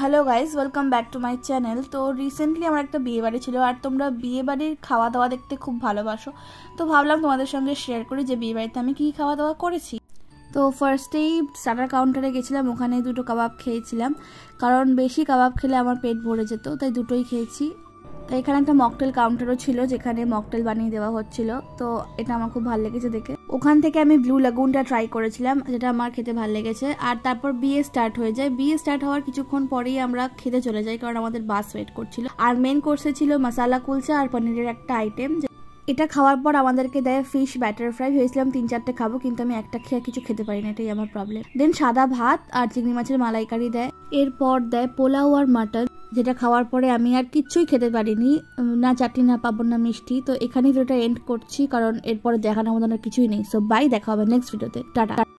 Hello guys, welcome back to my channel. তো recently আমার একটা বিয়ে বাড়ি ছিল, আর তোমরা বিয়ে বাড়ির খাওয়া দাওয়া দেখতে খুব ভালোবাসো, তো ভাবলাম তোমাদের সঙ্গে শেয়ার করি যে বিয়ে বাড়িতে আমি কী খাওয়া দাওয়া করেছি। তো ফার্স্টেই স্টার্টার কাউন্টারে গেছিলাম, ওখানে দুটো কাবাব খেয়েছিলাম, কারণ বেশি কাবাব খেলে আমার পেট ভরে যেত, তাই দুটোই খেয়েছি। তো এখানে একটা মকটেল কাউন্টারও ছিল, যেখানে মকটেল বানিয়ে দেওয়া হচ্ছিল, তো এটা আমার খুব ভালো লেগেছে দেখে। ওখান থেকে আমি ব্লু লাগুনটা ট্রাই করেছিলাম, যেটা আমার খেতে ভালো লেগেছে। আর তারপর বিয়ে স্টার্ট হয়ে যায়। বিয়ে স্টার্ট হওয়ার কিছুক্ষণ পরেই আমরা খেতে চলে যাই, কারণ আমাদের বাস ওয়েট করছিল। আর মেন কোর্সে ছিল মশালা কুলচা আর পনিরের একটা আইটেম। এটা খাওয়ার পর আমাদেরকে দেয় ফিশ ব্যাটার ফ্রাই। ভেবেছিলাম 3-4টে খাবো, কিন্তু আমি একটা খেয়ে কিছু খেতে পারি না, এটাই আমার প্রবলেম। দেন সাদা ভাত আর চিংড়ি মাছের মালাইকারি দেয়। এরপর দেয় পোলাও আর মাটন, যেটা খাওয়ার পরে আমি আর কিচ্ছুই খেতে পারিনি, না চাটনি না পাবন না মিষ্টি। তো এখানেই ভিডিওটা এন্ড করছি, কারণ এরপরে দেখানোর মতন আর কিছুই নেই। সো বাই, দেখা হবে নেক্সট ভিডিওতে। টাটা।